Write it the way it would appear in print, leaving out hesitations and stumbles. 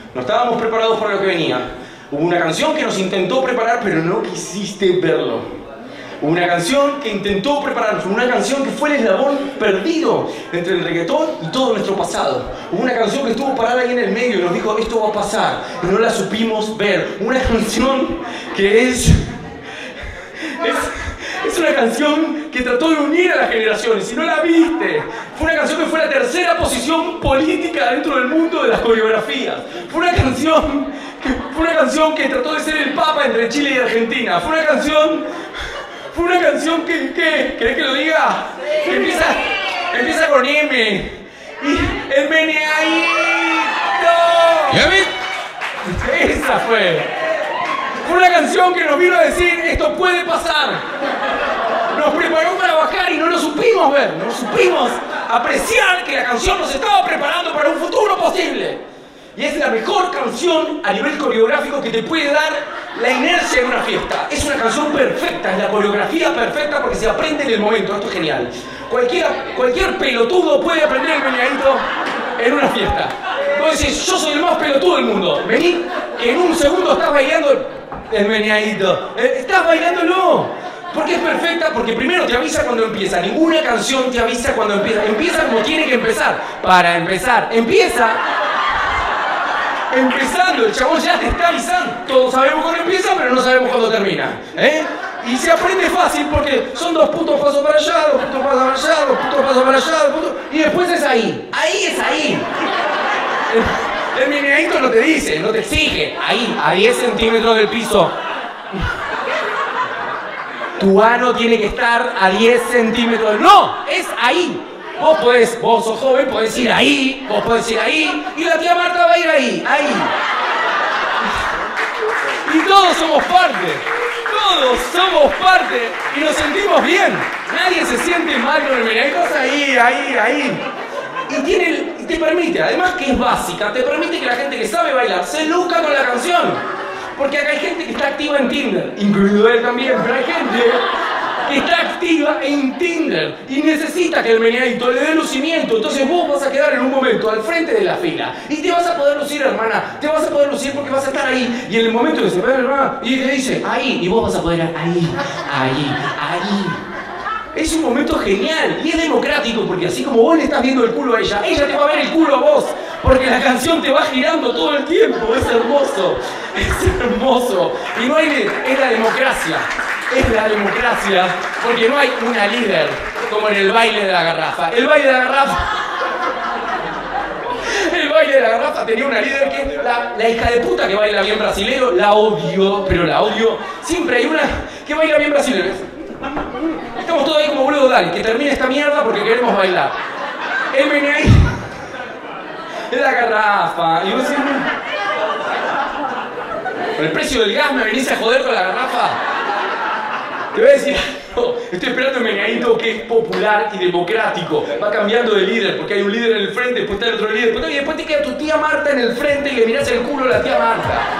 No estábamos preparados para lo que venía. Hubo una canción que nos intentó preparar, pero no quisiste verlo. Hubo una canción que intentó prepararnos, una canción que fue el eslabón perdido entre el reggaetón y todo nuestro pasado. Hubo una canción que estuvo parada ahí en el medio y nos dijo, esto va a pasar, y no la supimos ver. Una canción que es una canción que trató de unir a las generaciones, y no la viste. Fue una canción que fue la tercera posición política dentro del mundo de las coreografías. Fue una canción que trató de ser el papa entre Chile y Argentina. Fue una canción que ¿querés que lo diga? Que empieza con M. Y el meneadito. Esa fue. Fue una canción que nos vino a decir, esto puede pasar. Nos preparó para bajar y no lo supimos ver. No supimos apreciar que la canción nos estaba preparando para un futuro posible. Y es la mejor canción a nivel coreográfico que te puede dar la inercia en una fiesta. Es una canción perfecta, es la coreografía perfecta porque se aprende en el momento. Esto es genial. Cualquier pelotudo puede aprender el meneadito en una fiesta. Vos decís, yo soy el más pelotudo del mundo. Vení, que en un segundo estás bailando el meneadito. Estás bailándolo. Porque es perfecta, porque primero te avisa cuando empieza. Ninguna canción te avisa cuando empieza. Empieza como tiene que empezar. Para empezar, empieza. Empezando, el chabón ya te está avisando. Todos sabemos cuándo empieza, pero no sabemos cuándo termina. Y se aprende fácil porque son 2 puntos pasos para allá, 2 puntos pasos para allá, 2 puntos pasos para allá, 2 puntos... Y después es ahí. Ahí es ahí. El meneadito no te dice, no te exige. Ahí, a 10 centímetros del piso. Tu ano tiene que estar a 10 centímetros. ¡No! Es ahí. Vos sos joven, podés ir ahí, vos podés ir ahí, y la tía Marta va a ir ahí, ahí. Y todos somos parte, y nos sentimos bien. Nadie se siente mal con el meneadito, ahí. Y te permite, además que es básica, te permite que la gente que sabe bailar se luzca con la canción. Porque acá hay gente que está activa en Tinder, incluido él también, pero hay gente que está activa en Tinder y necesita que el meneadito le dé lucimiento. Entonces vos vas a quedar en un momento al frente de la fila y te vas a poder lucir, hermana. Te vas a poder lucir porque vas a estar ahí. Y en el momento que se ve, hermana, y te dice ahí, y vos vas a poder ahí. Es un momento genial y es democrático porque así como vos le estás viendo el culo a ella te va a ver el culo a vos. Porque la canción te va girando todo el tiempo. Es hermoso. Y no hay... Es la democracia. Porque no hay una líder como en el baile de la garrafa. El baile de la garrafa tenía una líder que es la hija de puta que baila bien brasilero. La odio. Siempre hay una que baila bien brasilero. Estamos todos ahí como boludo, dale, que termine esta mierda porque queremos bailar. El meneadito es la garrafa. Y vos decís, con el precio del gas me venís a joder con la garrafa. Te voy a decir, estoy esperando el meneadito que es popular y democrático. Va cambiando de líder, porque hay un líder en el frente, después está el otro líder, y después te queda tu tía Marta en el frente y le mirás el culo a la tía Marta.